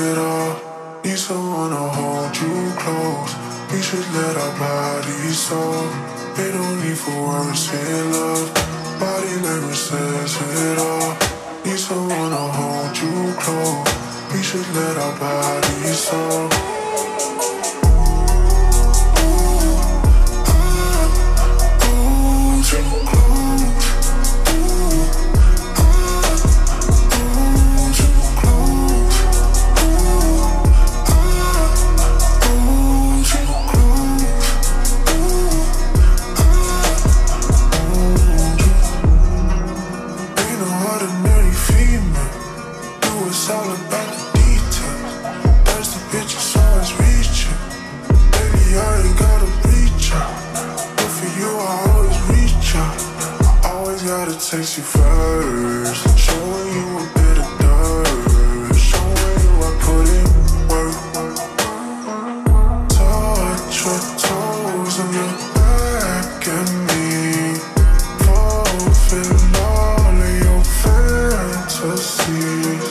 it all. Need someone to hold you close. We should let our bodies talk. Ain't no need for words in love. Body language says it all. Need someone to hold you close. We should let our bodies talk. It's all about the details. There's the picture, so it's reaching. Baby, I ain't gotta reach out, but for you I always reach out. I always gotta taste you first, showing you a bit of dirt, showing you I put in work. Touch your toes and look back at me. Fulfill all of your fantasies.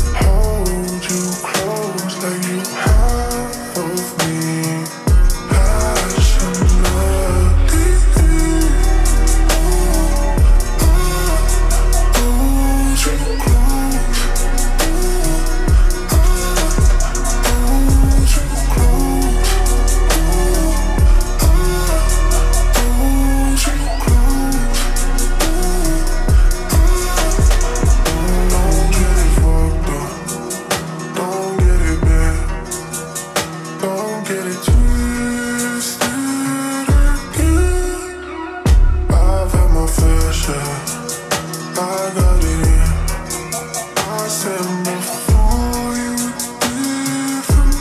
I got it in. I said before you different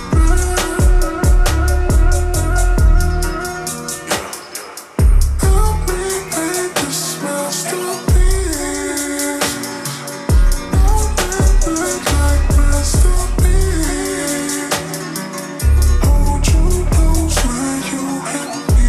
help me make this masterpiece. Don't look like masterpiece. Hold you close when you hit me.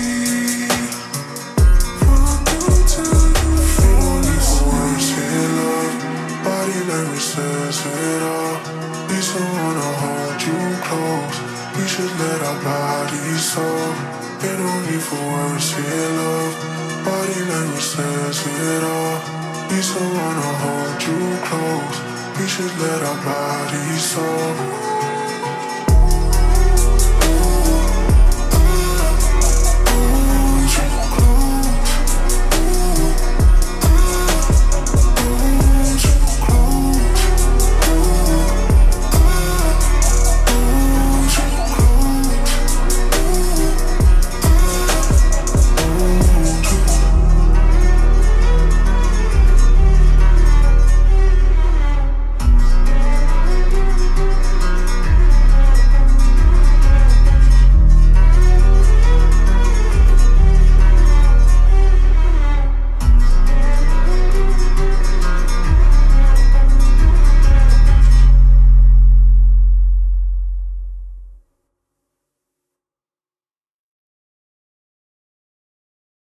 Says it all. Need someone to hold you close. We should let our bodies talk. Ain't no need for words here, love. Body language says it all. Need someone to hold you close. We should let our bodies talk.